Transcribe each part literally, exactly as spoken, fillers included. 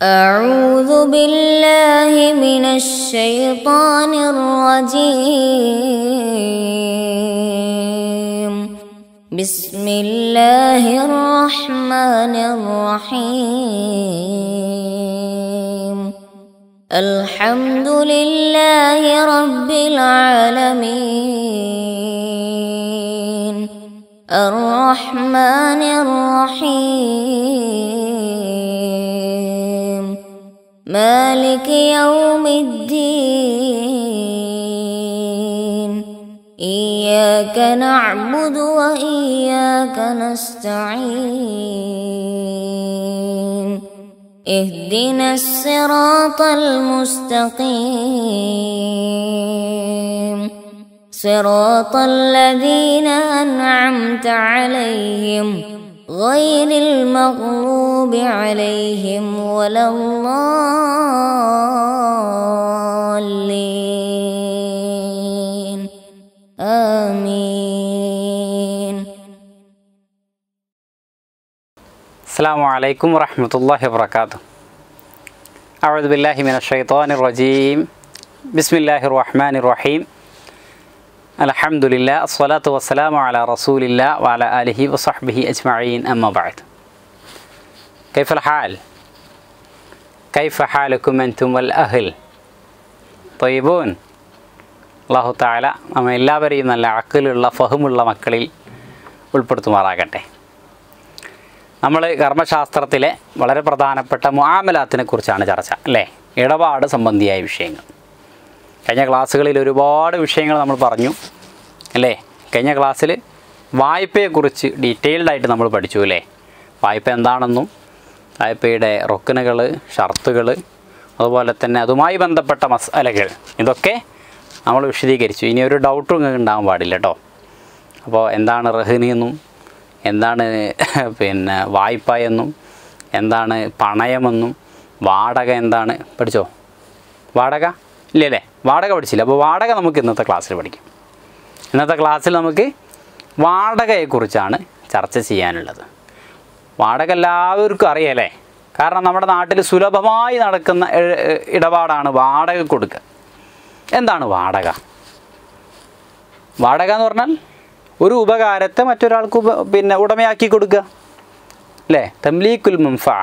أعوذ بالله من الشيطان الرجيم بسم الله الرحمن الرحيم الحمد لله رب العالمين الرحمن الرحيم مالك يوم الدين إياك نعبد وإياك نستعين اهدنا الصراط المستقيم صراط الذين أنعمت عليهم غير المغضوب عليهم ولا الضالين آمين. السلام عليكم ورحمة الله وبركاته. أعوذ بالله من الشيطان الرجيم بسم الله الرحمن الرحيم الحمد لله الصلاة والسلام على رسول الله وعلى آله وصحبه أجمعين أما بعد. كيف الحال؟ كيف حالكم أنتم والأهل؟ طيبون؟ الله تعالى നമ്മ എല്ലാവരെയും നല്ല അഖിലുള്ള ഫഹമുള്ള മക്കളിൽ ഉൾപ്പെടുത്തുമാറാകട്ടെ. നമ്മൾ കർമ്മശാസ്ത്രത്തിലെ വളരെ പ്രധാനപ്പെട്ട മുആമലാത്തിനെ കുറിച്ചാണ് ചർച്ച അല്ലേ, ഇടപാട് സംബന്ധിയായ വിഷയങ്ങൾ. കഴിഞ്ഞ ക്ലാസ്സുകളിൽ ഒരുപാട് വിഷയങ്ങൾ നമ്മൾ പറഞ്ഞു അല്ലേ. കഴിഞ്ഞ ക്ലാസ്സിൽ വായ്പയെക്കുറിച്ച് ഡീറ്റെയിൽഡായിട്ട് നമ്മൾ പഠിച്ചു അല്ലേ. വായ്പ എന്താണെന്നും വായ്പയുടെ റൊക്കനുകൾ, ഷർത്തുകൾ, അതുപോലെ തന്നെ അതുമായി ബന്ധപ്പെട്ട മസലകൾ ഇതൊക്കെ നമ്മൾ വിശദീകരിച്ചു. ഇനി ഒരു ഡൗട്ടും നിങ്ങൾക്ക് ഉണ്ടാകാൻ പാടില്ല കേട്ടോ. അപ്പോൾ എന്താണ് റഹ്നി എന്നും എന്താണ് പിന്നെ വായ്പ എന്നും എന്താണ് പണയമെന്നും വാടക എന്താണ് പഠിച്ചോ? വാടക ഇല്ലല്ലേ, വാടക പഠിച്ചില്ല. അപ്പോൾ വാടക നമുക്ക് ഇന്നത്തെ ക്ലാസ്സിൽ പഠിക്കാം. ഇന്നത്തെ ക്ലാസ്സിൽ നമുക്ക് വാടകയെക്കുറിച്ചാണ് ചർച്ച ചെയ്യാനുള്ളത്. വാടക എല്ലാവർക്കും അറിയാലേ, കാരണം നമ്മുടെ നാട്ടിൽ സുലഭമായി നടക്കുന്ന ഇടപാടാണ് വാടക കൊടുക്കുക. എന്താണ് വാടക? വാടക എന്ന് പറഞ്ഞാൽ ഒരു ഉപകാരത്തെ മറ്റൊരാൾക്ക് ഉപ പിന്നെ ഉടമയാക്കി കൊടുക്കുക അല്ലേ. തംലീക്കുൽ മുൻഫഅ,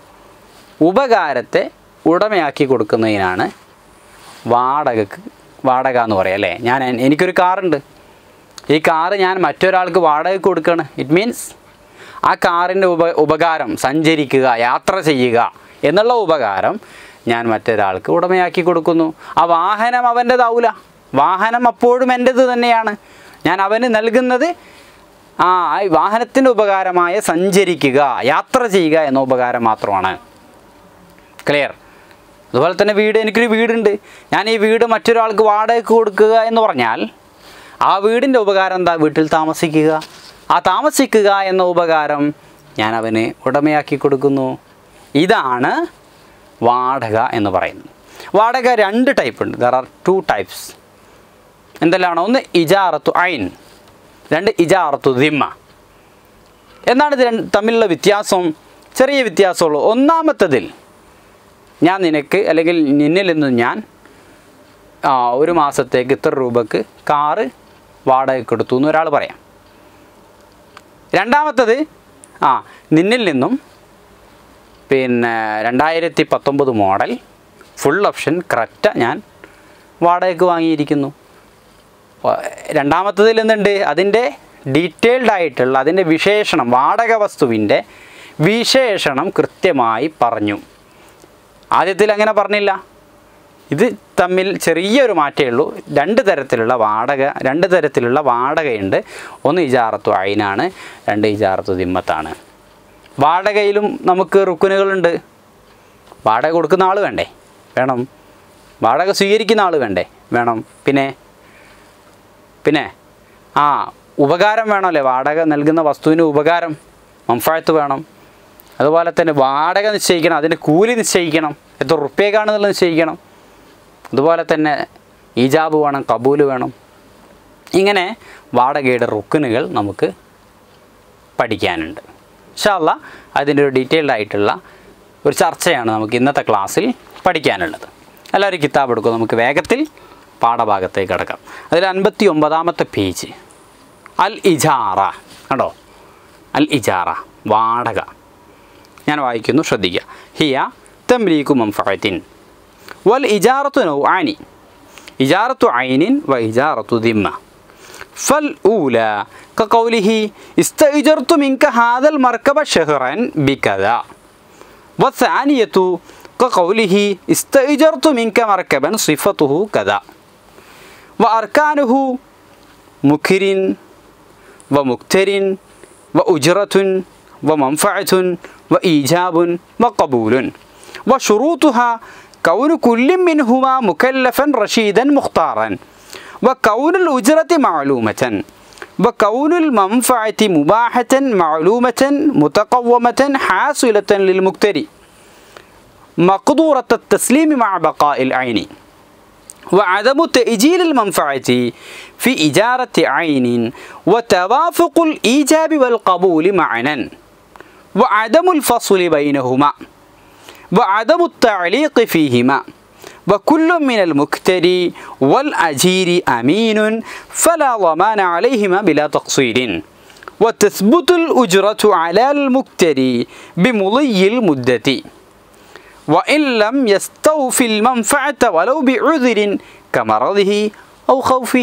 ഉപകാരത്തെ ഉടമയാക്കി കൊടുക്കുന്നതിനാണ് വാടകക്ക് വാടക എന്ന് പറയാം അല്ലേ. ഞാൻ എനിക്കൊരു കാറുണ്ട്, ഈ കാറ് ഞാൻ മറ്റൊരാൾക്ക് വാടകയ്ക്ക് കൊടുക്കുകയാണ്. ഇറ്റ് മീൻസ് ആ കാറിൻ്റെ ഉപ ഉപകാരം സഞ്ചരിക്കുക, യാത്ര ചെയ്യുക എന്നുള്ള ഉപകാരം ഞാൻ മറ്റൊരാൾക്ക് ഉടമയാക്കി കൊടുക്കുന്നു. ആ വാഹനം അവൻ്റെതാവൂല, വാഹനം അപ്പോഴും എൻ്റേത് തന്നെയാണ്. ഞാൻ അവന് നൽകുന്നത് ആ വാഹനത്തിൻ്റെ ഉപകാരമായ സഞ്ചരിക്കുക, യാത്ര ചെയ്യുക എന്ന ഉപകാരം മാത്രമാണ്. ക്ലിയർ? അതുപോലെ തന്നെ വീട്, എനിക്കൊരു വീടുണ്ട്, ഞാൻ ഈ വീട് മറ്റൊരാൾക്ക് വാടകയ്ക്ക് കൊടുക്കുക എന്ന് പറഞ്ഞാൽ ആ വീടിൻ്റെ ഉപകാരം എന്താ? വീട്ടിൽ താമസിക്കുക. ആ താമസിക്കുക എന്ന ഉപകാരം ഞാൻ അവന് ഉടമയാക്കി കൊടുക്കുന്നു. ഇതാണ് വാടക എന്ന് പറയുന്നത്. വാടക രണ്ട് ടൈപ്പ് ഉണ്ട്. There are two types. എന്തെല്ലാമാണ്? ഒന്ന് ഇജാറത്തു ഐൻ, രണ്ട് ഇജാറത്തു ദിമ്മ. എന്നാണ് ഇത് രണ്ട് തമ്മിലുള്ള വ്യത്യാസം? ചെറിയ വ്യത്യാസമുള്ളൂ. ഒന്നാമത്തതിൽ ഞാൻ നിനക്ക് അല്ലെങ്കിൽ നിന്നിൽ നിന്ന് ഞാൻ ആ ഒരു മാസത്തേക്ക് ഇത്ര രൂപക്ക് കാറ് വാടകയ്ക്ക് എടുത്തു എന്ന് ഒരാൾ പറയാം. രണ്ടാമത്തത് ആ നിന്നിൽ നിന്നും പിന്നെ രണ്ടായിരത്തി പത്തൊമ്പത് മോഡൽ ഫുൾ ഓപ്ഷൻ ക്രെറ്റ ഞാൻ വാടകയ്ക്ക് വാങ്ങിയിരിക്കുന്നു. രണ്ടാമത്തതിൽ എന്തുണ്ട്? അതിൻ്റെ ഡീറ്റെയിൽഡ് ആയിട്ടുള്ള അതിൻ്റെ വിശേഷണം, വാടക വസ്തുവിൻ്റെ വിശേഷണം കൃത്യമായി പറഞ്ഞു. ആദ്യത്തിൽ അങ്ങനെ പറഞ്ഞില്ല. ഇത് തമ്മിൽ ചെറിയൊരു മാറ്റമേ ഉള്ളൂ. രണ്ട് തരത്തിലുള്ള വാടക രണ്ട് തരത്തിലുള്ള വാടകയുണ്ട്. ഒന്ന് ഇജാറത്തു ഐനാണ്, രണ്ട് ഇജാറത്തു ദിമ്മത്താണ്. വാടകയിലും നമുക്ക് റുക്കുനുകളുണ്ട്. വാടക കൊടുക്കുന്ന ആൾ വേണ്ടേ? വേണം. വാടക സ്വീകരിക്കുന്ന ആൾ വേണ്ടേ? വേണം. പിന്നെ പിന്നെ ആ ഉപകാരം വേണമല്ലേ? വാടക നൽകുന്ന വസ്തുവിന് ഉപകാരം, മംഫഅത്ത് വേണം. അതുപോലെ തന്നെ വാടക നിശ്ചയിക്കണം, അതിൻ്റെ കൂലി നിശ്ചയിക്കണം, എത്ര റുപ്യക്കാണെന്നുള്ളത് നിശ്ചയിക്കണം. അതുപോലെ തന്നെ ഈജാബ് വേണം, കബൂല് വേണം. ഇങ്ങനെ വാടകയുടെ റുക്കുനുകൾ നമുക്ക് പഠിക്കാനുണ്ട്. ഇൻഷാ അല്ലാഹ് അതിൻ്റെ ഒരു ഡീറ്റെയിൽഡ് ആയിട്ടുള്ള ഒരു ചർച്ചയാണ് നമുക്ക് ഇന്നത്തെ ക്ലാസ്സിൽ പഠിക്കാനുള്ളത്. എല്ലാവരും കിതാബ് എടുക്കും, നമുക്ക് വേഗത്തിൽ പാഠഭാഗത്തേക്ക് കിടക്കാം. അതിൽ അൻപത്തി ഒമ്പതാമത്തെ പേജ് അൽ ഇജാറ കണ്ടോ, അൽ ഇജാറ വാടക. ഞാൻ വായിക്കുന്നു, ശ്രദ്ധിക്കുക. ഹിയ തംലീകു മൻഫഅത്തിൻ വൽ ഇജാറത്തു നൗആനി ഇജാറത്തു ഐനിൻ വ ഇജാറത്തു ദിമ്മ. ഫൽ ഊല കഖൗലിഹി ഇസ്തഅജർതു മിൻക ഹാദൽ മർകബ ഷഹ്റൻ ബികദ വസാനിയതു കഖൗലിഹി ഇസ്തഅജർതു മിൻക മർകബൻ സിഫതുഹു കദ വഅർകാനുഹു മുഖിരിൻ വമുക്തരിൻ വഉജ്റത്തുൻ വമൻഫഅത്തുൻ വഈജാബുൻ വഖബൂലുൻ വശുറൂതുഹാ കൗനു കുല്ലിൻ മിൻഹുമാ മുകല്ലഫൻ റഷീദൻ മുഖ്താറൻ വകൗനുൽ ഉജ്റതി മഅലൂമതൻ വകൗനുൽ മൻഫഅതി മുബാഹതൻ മഅലൂമതൻ മുതഖവ്വമതൻ ഹാസിലതൻ ലിൽമുക്തരി മഖ്ദൂറത التسليم مع بقاء العين وعدم تأجيل المنفعة في إجارة عين وتوافق الإيجاب والقبول معنا وعدم الفصل بينهما وعدم التعليق فيهما وكل من المكتري والأجير أمين فلا ضمان عليهما بلا تقصير وتثبت الأجرة على المكتري بمضي المدة وإن لم يستوفي المنفعة ولو بعذر كمرضه أو خوفه.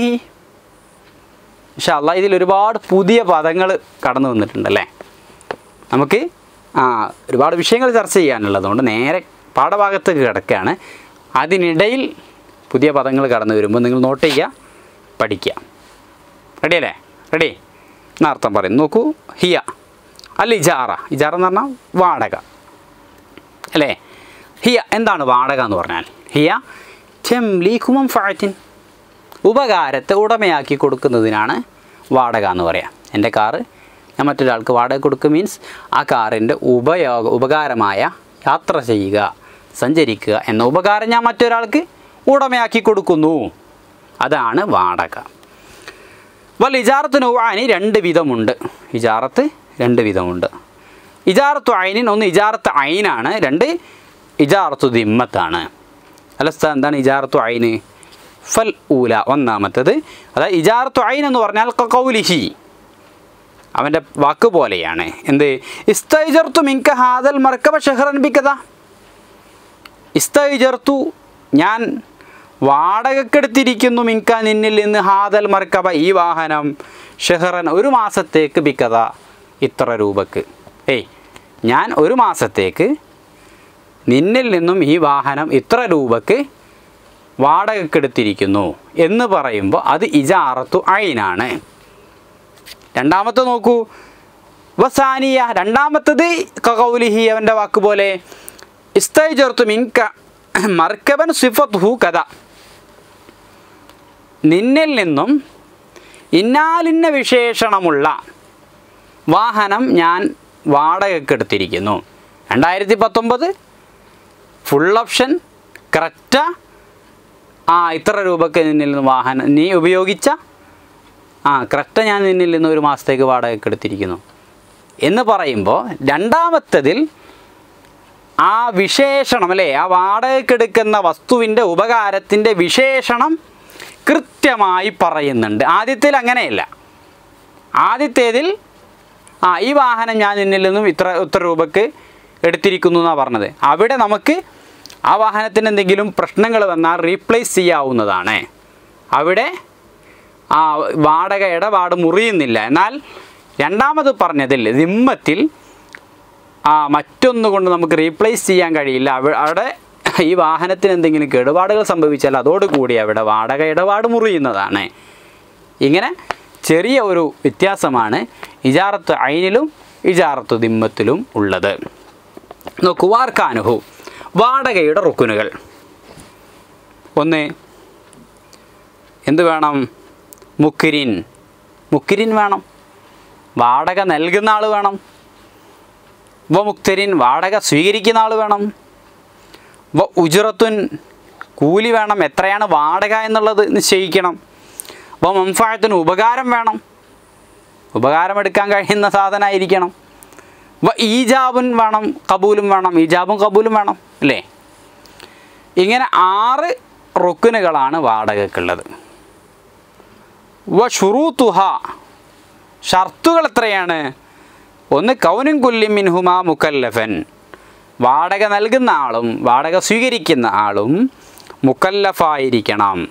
إن شاء الله ഇതിൽ ഒരുപാട് പുതിയ പദങ്ങൾ കടന്നു വന്നിട്ടുണ്ടല്ലേ. നമുക്ക് ആ ഒരുപാട് വിഷയങ്ങൾ ചർച്ച ചെയ്യാനുള്ളതുകൊണ്ട് നേരെ പാഠഭാഗത്തേക്ക് കിടക്കുകയാണ്. അതിനിടയിൽ പുതിയ പദങ്ങൾ കടന്നു വരുമ്പോൾ നിങ്ങൾ നോട്ട് ചെയ്യുക, പഠിക്കുക. റെഡി അല്ലേ? റെഡി എന്ന അർത്ഥം പറയും. നോക്കൂ, ഹിയ അൽ ഇജാറ. ഇജാറ എന്ന് പറഞ്ഞാൽ വാടക അല്ലേ? ഹിയ എന്താണ് വാടക എന്ന് പറഞ്ഞാൽ? ഹിയ തംലീകു മൻഫഅത്തിൻ, ഉപകാരത്തെ ഉടമയാക്കി കൊടുക്കുന്നതിനാണ് വാടക എന്ന് പറയാം. എൻ്റെ കാറ് ഞാൻ മറ്റൊരാൾക്ക് വാടക കൊടുക്കുക മീൻസ് ആ കാറിൻ്റെ ഉപയോഗ ഉപകാരമായ യാത്ര ചെയ്യുക, സഞ്ചരിക്കുക എന്ന ഉപകാരം ഞാൻ മറ്റൊരാൾക്ക് ഉടമയാക്കി കൊടുക്കുന്നു, അതാണ് വാടക. വൽ ഇജാറത്ത് നൗആനി, രണ്ട് വിധമുണ്ട്. ഇജാറത്ത് രണ്ട് വിധമുണ്ട്. ഇജാറത്തു ഐനിൻ, ഒന്ന് ഇജാറത്ത് ഐനാണ്, രണ്ട് ഇജാറത്തു ദിമ്മത്താണ്. അലസ്ത എന്താണ് ഇജാറത്തു ഐന്? ഫൽ ഊല ഒന്നാമത്തത്, അതായത് ഇജാറത്തു ഐൻ എന്ന് പറഞ്ഞാൽ ഖൗലിഹി അവൻ്റെ വാക്ക് പോലെയാണ്. എന്ത്? ഇസ്തഅജർതു മിൻക ഹാദൽ മർകബ ഷഹ്റൻ ബികദ. ഇസ്തഅജർതു ഞാൻ വാടകക്കെടുത്തിരിക്കുന്നു, മിൻക നിന്നിൽ നിന്ന്, ഹാദൽ മർകബ ഈ വാഹനം, ഷഹ്റൻ ഒരു മാസത്തേക്ക്, ബികദ ഇത്ര രൂപക്ക്. ഏയ് ഞാൻ ഒരു മാസത്തേക്ക് നിന്നിൽ നിന്നും ഈ വാഹനം ഇത്ര രൂപക്ക് വാടകക്കെടുത്തിരിക്കുന്നു എന്ന് പറയുമ്പോൾ അത് ഇജാറത്തു ഐനാണ്. രണ്ടാമത്തെ നോക്കൂ, വസാനിയ രണ്ടാമത്തത് ഖൗലിഹി അവൻ്റെ വാക്ക് പോലെ, ഇസ്തഅജർതു മിൻക മർകബൻ സിഫതുഹു കദ നിന്നിൽ നിന്നും ഇന്നാലിന്ന വിശേഷണമുള്ള വാഹനം ഞാൻ വാടകക്കെടുത്തിരിക്കുന്നു. രണ്ടായിരത്തി പത്തൊമ്പത് ഫുൾ ഓപ്ഷൻ ക്രെറ്റ, ആ ഇത്ര രൂപയ്ക്ക് നിന്നിൽ നിന്ന് വാഹനം നീ ഉപയോഗിച്ച ആ ക്രെറ്റ ഞാൻ നിന്നിൽ നിന്ന് ഒരു മാസത്തേക്ക് വാടകയ്ക്കെടുത്തിരിക്കുന്നു എന്ന് പറയുമ്പോൾ രണ്ടാമത്തതിൽ ആ വിശേഷണം അല്ലേ, ആ വാടകയ്ക്കെടുക്കുന്ന വസ്തുവിൻ്റെ ഉപകാരത്തിൻ്റെ വിശേഷണം കൃത്യമായി പറയുന്നുണ്ട്. ആദ്യത്തിൽ അങ്ങനെയല്ല. ആദ്യത്തേതിൽ ആ ഈ വാഹനം ഞാൻ നിന്നിൽ നിന്നും ഇത്ര ഇത്ര രൂപയ്ക്ക് എടുത്തിരിക്കുന്നു എന്നാണ് പറഞ്ഞത്. അവിടെ നമുക്ക് ആ വാഹനത്തിന് എന്തെങ്കിലും പ്രശ്നങ്ങൾ വന്നാൽ റീപ്ലേസ് ചെയ്യാവുന്നതാണ്. അവിടെ ആ വാടക ഇടപാട് മുറിയുന്നില്ല. എന്നാൽ രണ്ടാമത് പറഞ്ഞതിൽ ദിമ്മത്തിൽ ആ മറ്റൊന്നു കൊണ്ട് നമുക്ക് റീപ്ലേസ് ചെയ്യാൻ കഴിയില്ല. അവിടെ ഈ വാഹനത്തിന് എന്തെങ്കിലും കേടുപാടുകൾ സംഭവിച്ചാൽ അതോടുകൂടി അവിടെ വാടക ഇടപാട് മുറിയുന്നതാണ്. ഇങ്ങനെ ചെറിയ ഒരു വ്യത്യാസമാണ് ഇജാറത്ത് ഐനിലും ഇജാറത്ത് ദിമ്മത്തിലും ഉള്ളത്. നോക്കൂ, വാർക്കാനുഹു വാടകയുടെ റുക്കുനുകൾ. ഒന്ന് എന്ത് വേണം? മുക്കിരിൻ, മുക്കിരിൻ വേണം, വാടക നൽകുന്ന ആൾ വേണം. വ മുക്തരിൻ, വാടക സ്വീകരിക്കുന്ന ആൾ വേണം. വ ഉജ്റത്തുൻ, കൂലി വേണം, എത്രയാണ് വാടക എന്നുള്ളത് നിശ്ചയിക്കണം. വ മൻഫഅത്തിന്, ഉപകാരം വേണം, ഉപകാരമെടുക്കാൻ കഴിയുന്ന സാധനമായിരിക്കണം. ഈജാബുൻ വേണം, കബൂലും വേണം, ഈജാബും കബൂലും വേണം അല്ലേ? ഇങ്ങനെ ആറ് റുക്കുനുകളാണ് വാടകയ്ക്കുള്ളത്. വ ഷുറൂത്തുഹ, ഷർത്തുകൾ എത്രയാണ്? ഒന്ന് കൗനുൻ കുല്ലി മിൻഹുമാ മുക്കല്ലഫൻ, വാടക നൽകുന്ന ആളും വാടക സ്വീകരിക്കുന്ന ആളും മുക്കല്ലഫായിരിക്കണം.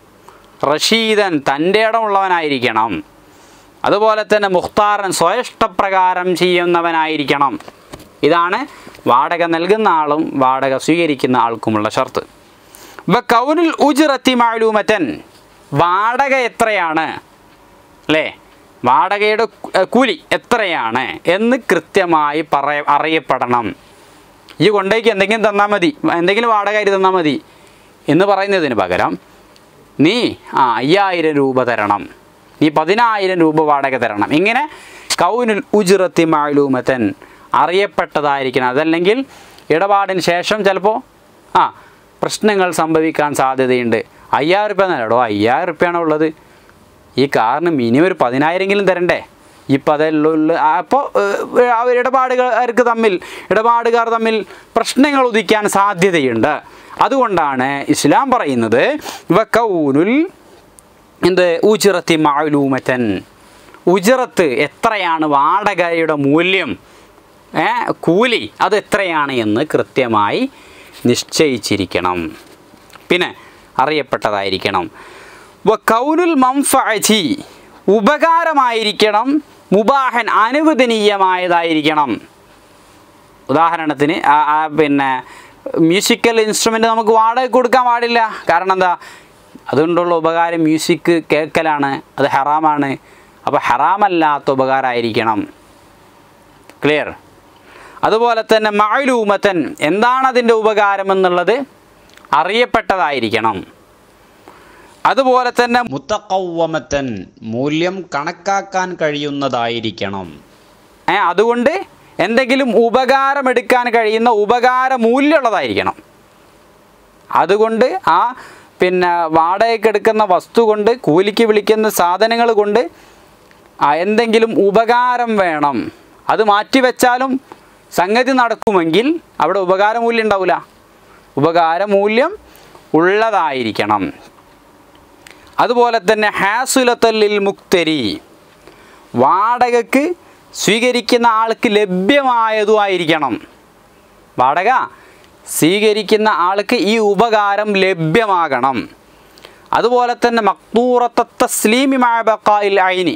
റഷീദൻ, തൻ്റെ ഇടമുള്ളവനായിരിക്കണം. അതുപോലെ തന്നെ മുഖ്താറൻ, സ്വയഷ്ടപ്രകാരം ചെയ്യുന്നവനായിരിക്കണം. ഇതാണ് വാടക നൽകുന്ന ആളും വാടക സ്വീകരിക്കുന്ന ആൾക്കുമുള്ള ഷർത്ത്. വ കൗനുൽ ഉജ്റത്തി മഅലൂമതൻ, വാടക എത്രയാണ് അല്ലേ, വാടകയുടെ കൂലി എത്രയാണ് എന്ന് കൃത്യമായി പറയ അറിയപ്പെടണം. ഈ കൊണ്ടേക്ക് എന്തെങ്കിലും തന്നാൽ മതി, എന്തെങ്കിലും വാടക ആയിട്ട് തന്നാൽ മതി എന്ന് പറയുന്നതിന് പകരം നീ ആ അയ്യായിരം രൂപ തരണം, നീ പതിനായിരം രൂപ വാടക തരണം. ഇങ്ങനെ കൗനുൽ ഉജ്റത്തി മഅലൂമതൻ, അറിയപ്പെട്ടതായിരിക്കണം. അതല്ലെങ്കിൽ ഇടപാടിന് ശേഷം ചിലപ്പോൾ ആ പ്രശ്നങ്ങൾ സംഭവിക്കാൻ സാധ്യതയുണ്ട്. അയ്യായിരം റുപ്യ എന്നല്ലോ, അയ്യായിരം റുപ്യാണ് ഉള്ളത്, ഈ കാറിന് മിനിമം ഒരു പതിനായിരമെങ്കിലും തരണ്ടേ, ഇപ്പം അതെല്ലാം. അപ്പോൾ അവർ ഇടപാടുകാർക്ക് തമ്മിൽ ഇടപാടുകാർ തമ്മിൽ പ്രശ്നങ്ങൾ ഉദിക്കാൻ സാധ്യതയുണ്ട്. അതുകൊണ്ടാണ് ഇസ്ലാം പറയുന്നത് വ കൗനുൽ എന്ത് ഉജ്റത്തി മഅലൂമതൻ, ഉജ്റത്ത് എത്രയാണ്, വാടകയുടെ മൂല്യം, കൂലി അത് എത്രയാണ് എന്ന് കൃത്യമായി നിശ്ചയിച്ചിരിക്കണം, പിന്നെ അറിയപ്പെട്ടതായിരിക്കണം. വ കൗനുൽ മൻഫഅതി, ഉപകാരമായിരിക്കണം. മുബാഹൻ, അനുവദനീയമായതായിരിക്കണം. ഉദാഹരണത്തിന് പിന്നെ മ്യൂസിക്കൽ ഇൻസ്ട്രുമെൻ്റ് നമുക്ക് വാടക കൊടുക്കാൻ പാടില്ല. കാരണം എന്താ, അതുകൊണ്ടുള്ള ഉപകാരം മ്യൂസിക് കേൾക്കലാണ്, അത് ഹറാമാണ്. അപ്പോൾ ഹറാമല്ലാത്ത ഉപകാരമായിരിക്കണം. ക്ലിയർ? അതുപോലെ തന്നെ മഅലൂമതൻ, എന്താണ് അതിൻ്റെ ഉപകാരം എന്നുള്ളത് അറിയപ്പെട്ടതായിരിക്കണം. അതുപോലെ തന്നെ മുത്തഖവ്വമതൻ, മൂല്യം കണക്കാക്കാൻ കഴിയുന്നതായിരിക്കണം. ഏ അതുകൊണ്ട് എന്തെങ്കിലും ഉപകാരം എടുക്കാൻ കഴിയുന്ന ഉപകാര മൂല്യമുള്ളതായിരിക്കണം. അതുകൊണ്ട് ആ പിന്നെ വാടകയ്ക്ക് എടുക്കുന്ന വസ്തു കൊണ്ട്, കൂലിക്ക് വിളിക്കുന്ന സാധനങ്ങൾ കൊണ്ട് എന്തെങ്കിലും ഉപകാരം വേണം. അത് മാറ്റിവെച്ചാലും സംഗതി നടക്കുമെങ്കിൽ അവിടെ ഉപകാരമൂല്യം ഉണ്ടാവില്ല. ഉപകാരമൂല്യം ഉള്ളതായിരിക്കണം. അതുപോലെ തന്നെ ഹാസുലത്തല്ലിൽ മുക്തരി, വാടകയ്ക്ക് സ്വീകരിക്കുന്ന ആൾക്ക് ലഭ്യമായതുമായിരിക്കണം. വാടക സ്വീകരിക്കുന്ന ആൾക്ക് ഈ ഉപകാരം ലഭ്യമാകണം. അതുപോലെ തന്നെ മഖ്തൂറത്ത തസ്ലീമി മഅ ബഖാഇൽ ഐനി,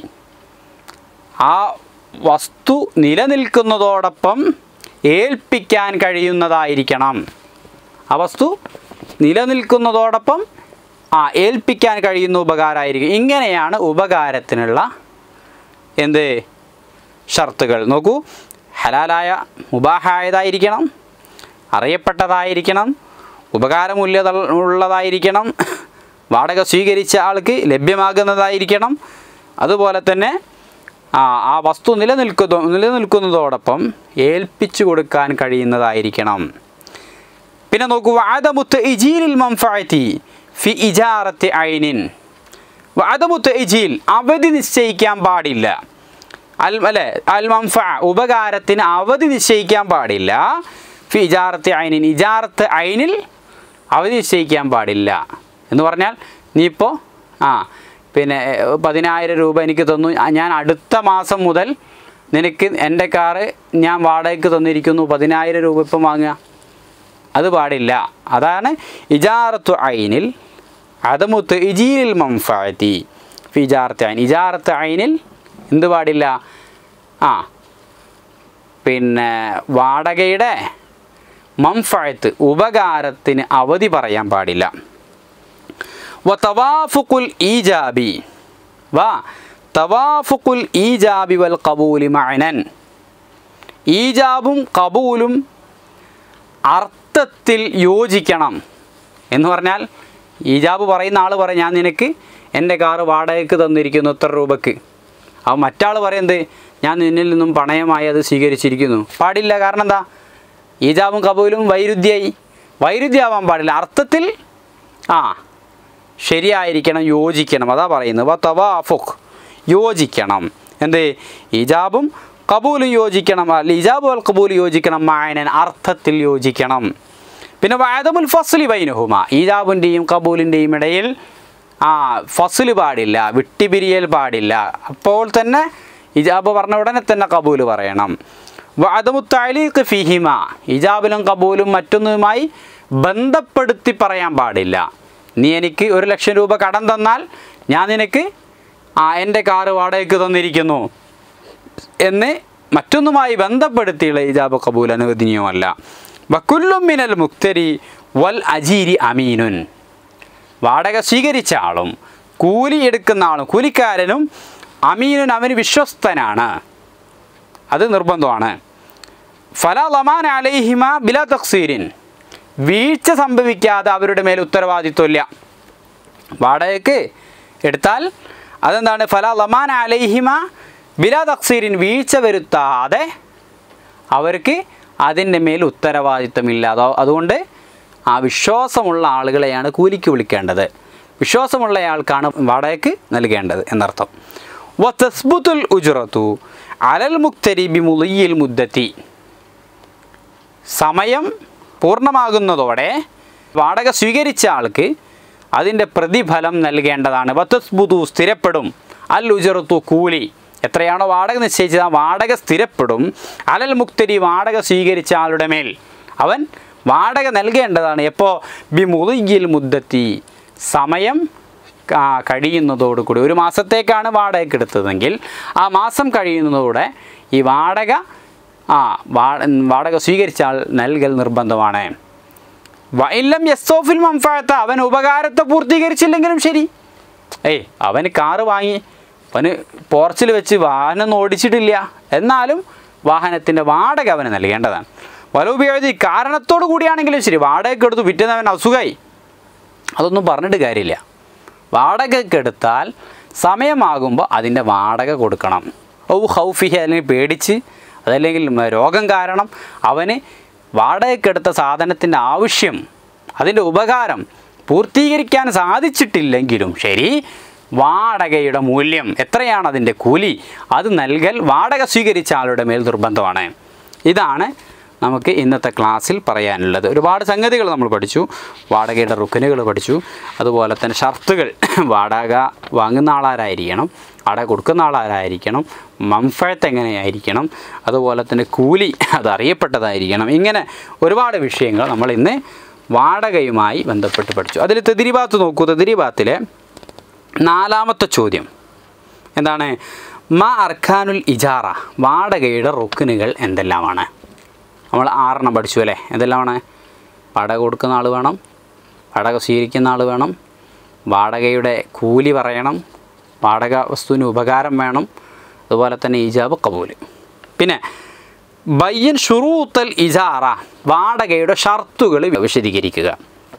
ആ വസ്തു നിലനിൽക്കുന്നതോടൊപ്പം ഏൽപ്പിക്കാൻ കഴിയുന്നതായിരിക്കണം. ആ വസ്തു നിലനിൽക്കുന്നതോടൊപ്പം ആ ഏൽപ്പിക്കാൻ കഴിയുന്ന ഉപകാരമായിരിക്കും. ഇങ്ങനെയാണ് ഉപകാരത്തിനുള്ള എന്ത് ഷർത്തുകൾ. നോക്കൂ, ഹലാലായ മുബാഹായതായിരിക്കണം, അറിയപ്പെട്ടതായിരിക്കണം, ഉപകാരമൂല്യ ഉള്ളതായിരിക്കണം, വാടക സ്വീകരിച്ച ആൾക്ക് ലഭ്യമാകുന്നതായിരിക്കണം. അതുപോലെ തന്നെ ആ ആ വസ്തു നിലനിൽക്കുന്ന നിലനിൽക്കുന്നതോടൊപ്പം ഏൽപ്പിച്ചു കൊടുക്കാൻ കഴിയുന്നതായിരിക്കണം. പിന്നെ നോക്കൂ, വഅദമു തഅ്ജീലിൽ മൻഫഅതി ഫി ഇജാറത്തി ഐനിൻ, വഅദമു തഅ്ജീൽ, അവധി നിശ്ചയിക്കാൻ പാടില്ല. അൽ അല്ലേ അൽ മൻഫഅ, ഉപകാരത്തിന് അവധി നിശ്ചയിക്കാൻ പാടില്ല. ഫി ഇജാറത്തി ഐനിൻ, ഇജാറത്ത് ഐനിൽ അവധി നിശ്ചയിക്കാൻ പാടില്ല എന്ന് പറഞ്ഞാൽ, നീ ഇപ്പോൾ ആ പിന്നെ പതിനായിരം രൂപ എനിക്ക് തന്നു, ഞാൻ അടുത്ത മാസം മുതൽ നിനക്ക് എൻ്റെ കാറ് ഞാൻ വാടകയ്ക്ക് തന്നിരിക്കുന്നു, പതിനായിരം രൂപ ഇപ്പം വാങ്ങുക, അത് പാടില്ല. അതാണ് ഇജാറത്തു ഐനിൽ അദമു തഅ്ജീലിൽ മൻഫഅതി ഫി ഇജാറത്തി ഐൻ. ഇജാറത്ത് ഐനിൽ എന്ത് പാടില്ല? ആ പിന്നെ വാടകയുടെ മൻഫഅത്ത്, ഉപകാരത്തിന് അവധി പറയാൻ പാടില്ല. വ തവാഫുഖുൽ ഈജാബി വ തവാഫുഖുൽ ഈജാബി വൽ ഖബൂലി മഅനൻ, ഈജാബും ഖബൂലും അർത്ഥത്തിൽ യോജിക്കണം എന്ന് പറഞ്ഞാൽ, ഈജാബ് പറയുന്ന ആൾ പറയും ഞാൻ നിനക്ക് എൻ്റെ കാറ് വാടകയ്ക്ക് തന്നിരിക്കുന്നു ഇത്ര രൂപയ്ക്ക്. അപ്പോൾ മറ്റാൾ പറയുന്നത് ഞാൻ നിന്നിൽ നിന്നും പണയമായി അത് സ്വീകരിച്ചിരിക്കുന്നു. പാടില്ല. കാരണം എന്താ? ഈജാബും കബൂലും വൈരുദ്ധ്യമായി. വൈരുദ്ധ്യമാവാൻ പാടില്ല. അർത്ഥത്തിൽ ആ ശരിയായിരിക്കണം, യോജിക്കണം. അതാ പറയുന്നത് വ തവാഫുഖ്, യോജിക്കണം. എന്ത്? ഈജാബും കബൂലും യോജിക്കണം, അല്ല ഇജാബ് വൽ കബൂൽ യോജിക്കണം, മായനൻ അർത്ഥത്തിൽ യോജിക്കണം. പിന്നെ വഅദമുൽ ഫസ്ലി ബൈനഹുമ, ഇജാബിൻ്റെയും കബൂലിൻ്റെയും ഇടയിൽ ആ ഫസ്ല് പാടില്ല, വിട്ടുപിരിയൽ പാടില്ല. അപ്പോൾ തന്നെ ഇജാബ് പറഞ്ഞ ഉടനെ തന്നെ കബൂൽ പറയണം. വഅദമു തഅലീഖ് ഫീഹിമ, ഇജാബിലും കബൂലും മറ്റൊന്നുമായി ബന്ധപ്പെടുത്തി പറയാൻ പാടില്ല. നീ എനിക്ക് ഒരു ലക്ഷം രൂപ കടം തന്നാൽ ഞാൻ നിനക്ക് ആ എൻ്റെ കാറ് വാടകയ്ക്ക് തന്നിരിക്കുന്നു എന്ന് മറ്റൊന്നുമായി ബന്ധപ്പെടുത്തിയുള്ള ഇജാബ് കബൂൽ അനുവദനീയമല്ല. വകുല്ലും മിനൽ മുക്തരി വൽ അജീരി അമീനുൻ, വാടക സ്വീകരിച്ച ആളും കൂലി എടുക്കുന്ന ആളും കൂലിക്കാരനും അമീനുൻ അവന് വിശ്വസ്തനാണ്, അത് നിർബന്ധമാണ്. ഫലാ ലമാന അലൈഹിമ ബിലാ തഖ്സീരിൻ, വീഴ്ച സംഭവിക്കാതെ അവരുടെ മേൽ ഉത്തരവാദിത്വമില്ല. വാടകയ്ക്ക് എടുത്താൽ അതെന്താണ്? ഫലാ ലമാന അലൈഹിമ ബിലാ തഖ്സീരിൻ, വീഴ്ച വരുത്താതെ അവർക്ക് അതിൻ്റെ മേൽ ഉത്തരവാദിത്വമില്ലാതെ. അതുകൊണ്ട് ആ വിശ്വാസമുള്ള ആളുകളെയാണ് കൂലിക്ക് വിളിക്കേണ്ടത്, വിശ്വാസമുള്ളയാൾക്കാണ് വാടകയ്ക്ക് നൽകേണ്ടത് എന്നർത്ഥം. വ തസ്ബുത്തുൽ ഉജ്റതു അലൽ മുക്തരി ബിമുളിയിൽ മുദ്ദത്തി, സമയം പൂർണ്ണമാകുന്നതോടെ വാടക സ്വീകരിച്ച ആൾക്ക് അതിൻ്റെ പ്രതിഫലം നൽകേണ്ടതാണ്. വ തസ്ബുതു സ്ഥിരപ്പെടും, അൽ ഉജ്റതു കൂലി, എത്രയാണോ വാടക നിശ്ചയിച്ചത് ആ വാടക സ്ഥിരപ്പെടും. അലൽ മുക്തരി വാടക സ്വീകരിച്ച ആളുടെ മേൽ അവൻ വാടക നൽകേണ്ടതാണ്. എപ്പോൾ? ബിമുളിയിൽ മുദ്ദത്തി, സമയം കഴിയുന്നതോടുകൂടി. ഒരു മാസത്തേക്കാണ് വാടകയ്ക്ക് എടുത്തതെങ്കിൽ ആ മാസം കഴിയുന്നതോടെ ഈ വാടക ആ വാടക സ്വീകരിച്ച ആൾ നൽകൽ നിർബന്ധമാണ്. വഇല്ലം യസ്തൗഫിൽ മൻഫഅത, അവൻ ഉപകാരത്തെ പൂർത്തീകരിച്ചില്ലെങ്കിലും ശരി. ഏയ് അവന് കാറ് വാങ്ങി, അവന് പോർച്ചിൽ വെച്ച് വാഹനം ഓടിച്ചിട്ടില്ല, എന്നാലും വാഹനത്തിൻ്റെ വാടക അവന് നൽകേണ്ടതാണ്. വലുപയോഗി കാരണത്തോടു കൂടിയാണെങ്കിലും ശരി, വാടകയ്ക്ക് എടുത്തു പിറ്റേന്ന് അവൻ അസുഖമായി, അതൊന്നും പറഞ്ഞിട്ട് കാര്യമില്ല. വാടകയ്ക്ക് എടുത്താൽ സമയമാകുമ്പോൾ അതിൻ്റെ വാടക കൊടുക്കണം. ഔ ഹൗഫിഹി, അല്ലെങ്കിൽ പേടിച്ച്, അതല്ലെങ്കിൽ രോഗം കാരണം അവന് വാടകയ്ക്കെടുത്ത സാധനത്തിൻ്റെ ആവശ്യം, അതിൻ്റെ ഉപകാരം പൂർത്തീകരിക്കാൻ സാധിച്ചിട്ടില്ലെങ്കിലും ശരി, വാടകയുടെ മൂല്യം എത്രയാണ്, അതിൻ്റെ കൂലി, അത് നൽകൽ വാടക സ്വീകരിച്ച ആളുടെ മേൽ നിർബന്ധമാണ്. ഇതാണ് നമുക്ക് ഇന്നത്തെ ക്ലാസ്സിൽ പറയാനുള്ളത്. ഒരുപാട് സംഗതികൾ നമ്മൾ പഠിച്ചു. വാടകയുടെ റുക്കനുകൾ പഠിച്ചു, അതുപോലെ തന്നെ ഷർത്തുകൾ, വാടക വാങ്ങുന്ന ആളാരായിരിക്കണം, വാടക കൊടുക്കുന്ന ആളാരായിരിക്കണം, മൻഫഅത്ത് എങ്ങനെയായിരിക്കണം, അതുപോലെ തന്നെ കൂലി അത് അറിയപ്പെട്ടതായിരിക്കണം. ഇങ്ങനെ ഒരുപാട് വിഷയങ്ങൾ നമ്മൾ ഇന്ന് വാടകയുമായി ബന്ധപ്പെട്ട് പഠിച്ചു. അതിൽ തദ്രീബാത്ത് നോക്കൂ. തദ്രീബാത്തിലെ നാലാമത്തെ ചോദ്യം എന്താണ്? മാ അർക്കാനുൽ ഇജാറ, വാടകയുടെ റുക്കനുകൾ എന്തെല്ലാമാണ്? നമ്മൾ ആറെണ്ണം പഠിച്ചു അല്ലേ? എന്തെല്ലാമാണ്? വാടക കൊടുക്കുന്ന ആൾ വേണം, വാടക സ്വീകരിക്കുന്ന ആൾ വേണം, വാടകയുടെ കൂലി പറയണം, വാടക വസ്തുവിന് ഉപകാരം വേണം, അതുപോലെ തന്നെ ഇജാബ് കബൂൽ. പിന്നെ ബയ്യൻ ഷുറൂത്തൽ ഇജാറ, വാടകയുടെ ഷർത്തുകൾ വിശദീകരിക്കുക.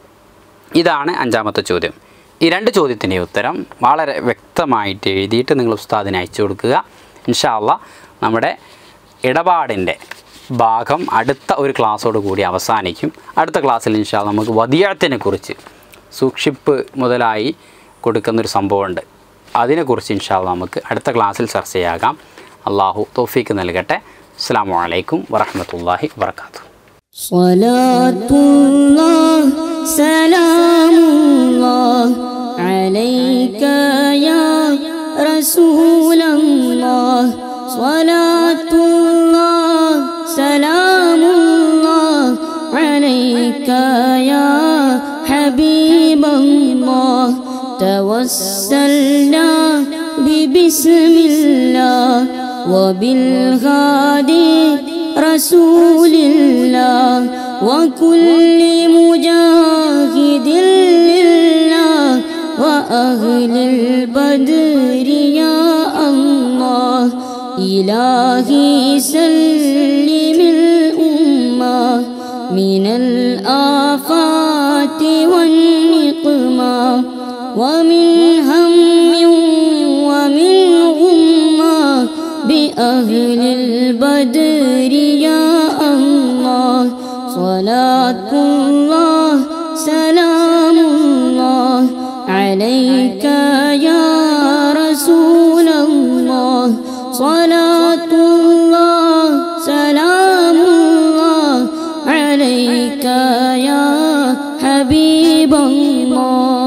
ഇതാണ് അഞ്ചാമത്തെ ചോദ്യം. ഈ രണ്ട് ചോദ്യത്തിൻ്റെ ഉത്തരം വളരെ വ്യക്തമായിട്ട് എഴുതിയിട്ട് നിങ്ങൾ ഉസ്താദിന് അയച്ചു കൊടുക്കുക. ഇൻഷാ അല്ലാഹ് നമ്മുടെ ഇടപാടിൻ്റെ ഭാഗം അടുത്ത ഒരു ക്ലാസ്സോട് കൂടി അവസാനിക്കും. അടുത്ത ക്ലാസ്സിൽ ഇൻഷാ അല്ലാഹ് നമുക്ക് വദിയത്തിനെ കുറിച്ച്, സൂക്ഷിപ്പ് മുതലായി കൊടുക്കുന്നൊരു സംഭവമുണ്ട്, അതിനെക്കുറിച്ച് ഇൻഷാ അല്ലാഹ് നമുക്ക് അടുത്ത ക്ലാസ്സിൽ ചർച്ചയാകാം. അള്ളാഹു തൗഫീക്ക് നൽകട്ടെ. അസ്സലാമു അലൈക്കും വറഹ്മത്തുള്ളാഹി വബറകാതുഹു. സ്വലാത്തുല്ലാഹ് സലാമുല്ലാഹ് അലൈക യാ റസൂലല്ലാഹ്. സ്വലാത്തുല്ലാഹ് സലാമുല്ലാഹ് അലൈക യാ ഹബീബല്ലാഹ്. തവസ്സൽനാ ബിബിസ്മില്ലാഹ് وبالهادي رسول الله وكل مجاهد لله وأهل البدر يا الله. إلهي سلم الأمة من الآفات والنقمة ومن هم ومن غمة بأهل البدر يا الله. صلاة الله سلام الله عليك يا رسول الله. صلاة الله عليك يا حبيب الله